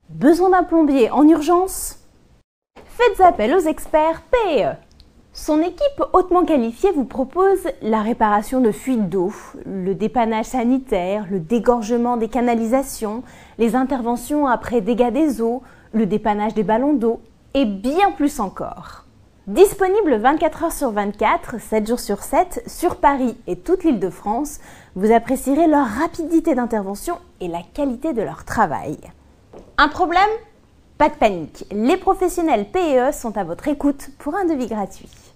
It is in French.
Besoin d'un plombier en urgence? Faites appel aux experts PE. Son équipe hautement qualifiée vous propose la réparation de fuites d'eau, le dépannage sanitaire, le dégorgement des canalisations, les interventions après dégâts des eaux, le dépannage des ballons d'eau et bien plus encore. Disponible 24 heures sur 24, 7 jours sur 7, sur Paris et toute l'Île-de-France, vous apprécierez leur rapidité d'intervention et la qualité de leur travail. Un problème? Pas de panique, les professionnels PE sont à votre écoute pour un devis gratuit.